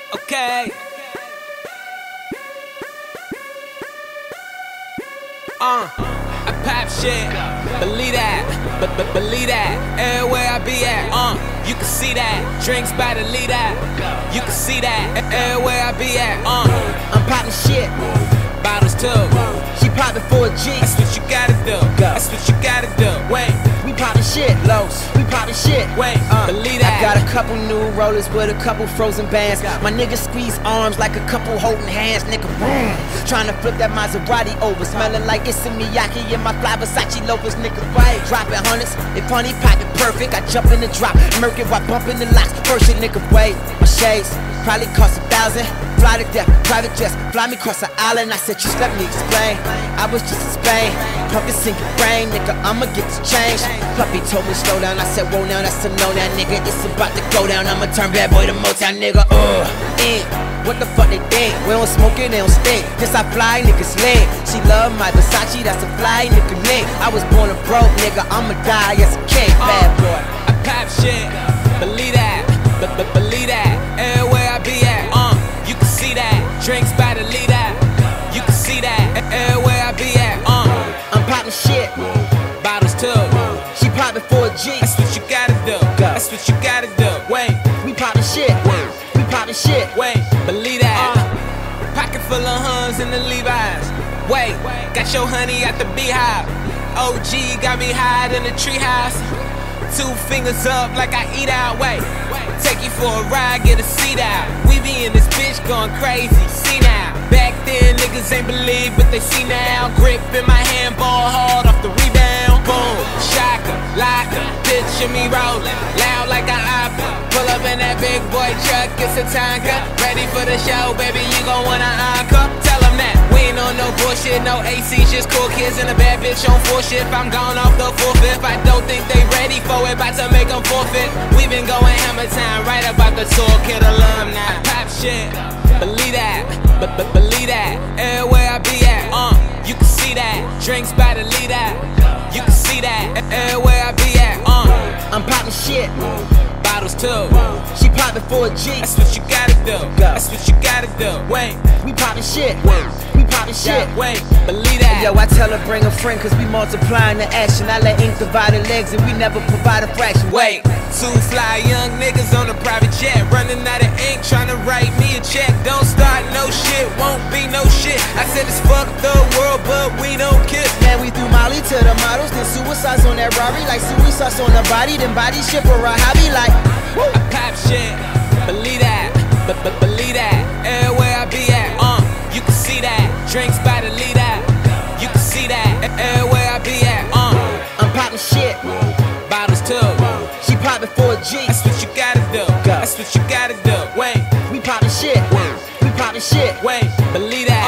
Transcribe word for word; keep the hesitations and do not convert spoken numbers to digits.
Okay. Uh, I pop shit, believe that, but but believe that. Everywhere I be at, uh, you can see that. Drinks by the lead that, you can see that. Everywhere I be at, uh, I'm poppin' shit. Bottles too. She poppin' for a G. That's what you gotta do. That's what you gotta do. Wait, we poppin' shit. Los. We poppin' shit. Wait, uh, believe that. I got a couple new rollers with a couple frozen bands. My niggas squeeze arms like a couple holding hands. Nigga, boom. Tryna flip that Maserati over. Smelling like it's a Miyake in my fly Versace loafers. Nigga, right. Dropping hundreds. If honey pocket perfect, I jump in the drop. Murk it while bumping the locks. First shit, nigga, wait. My shades probably cost a thousand. Fly to death, private jets, fly me across the island. I said, just let me explain. I was just in Spain, pumpkin sink your brain, nigga. I'ma get this change. Puppy told me slow down. I said, whoa, now that's a no, now, nigga. It's about to go down. I'ma turn bad boy to Motown, nigga. Uh, eh. What the fuck they think? We don't smoke it, they don't stink. This I fly, niggas lit. She love my Versace, that's a fly, nigga Nick. I was born a broke, nigga. I'ma die as a king, bad boy. I pop shit, believe that, but but believe that. Everywhere I be at, uh, you can see that. Drinks by the lead that, you can see that. Everywhere I be at, uh, I'm poppin' shit. Bottles too. She poppin' for a G. That's what you gotta do. That's what you gotta do. Wait, we poppin' shit. We poppin' shit. Wait, believe that. Uh, pocket full of Huns and the Levi's. Wait, got your honey at the beehive. O G got me high in the treehouse. Two fingers up like I eat out. Wait, take you for a ride, get a seat out. We be in this bitch going crazy. See now. Back then niggas ain't believe, but they see now. Grip in my hand, ball hard off the rebound. Boom, shocker, locker. Picture me rolling, loud like an opera. Pull up in that big boy truck, it's a Tonka. Ready for the show, baby, you gon' wanna encore. Tell them that we ain't on no bullshit, no A Cs, just cool kids and a bad bitch on full shift. I'm gone off the full fifth, I don't think they ready for it, about to make them forfeit. We been going hammer time, right about the toolkit alumni. Pop shit, believe that, but but believe that. Everywhere I be at, uh, you can see that. Drinks by the lead that, you can see that. Everywhere I be at, uh, I'm poppin' shit. Bottles too. She poppin' for a G. That's what you gotta do. That's what you gotta do. Wait, we poppin' shit. We poppin' shit. Wait, believe that. Yo, I tell her bring a friend, cause we multiplying the action. I let ink divide the legs and we never provide a fraction. Wait, two fly young niggas on a private jet, running out of ink, trying to write me a check. Don't start no shit, won't be no shit. I said it's fuck the world, but we don't kiss. Man, we threw Molly to the models, then suicides on that Rari, like suicides on the body, then body ship or a hobby, like woo. I pop shit, believe that, but but believe that. Everywhere I be at, uh, you can see that. Drinks by the lead that, you can see that. Everywhere I be at, uh, I'm poppin' shit. Bottles too. She poppin' for a G. That's what you gotta do. That's what you gotta do. Wait, we poppin' shit. We poppin' shit. Wait, believe that.